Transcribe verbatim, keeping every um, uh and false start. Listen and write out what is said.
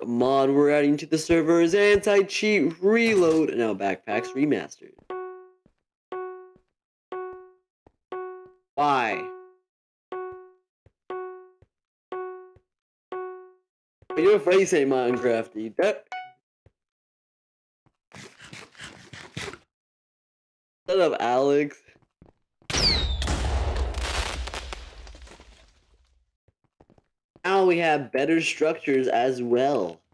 mod we're adding to the server is anti-cheat reload. Now backpacks remastered. Why? You're afraid to say Minecraft, dude. That... Shut up, Alex. Now we have better structures as well.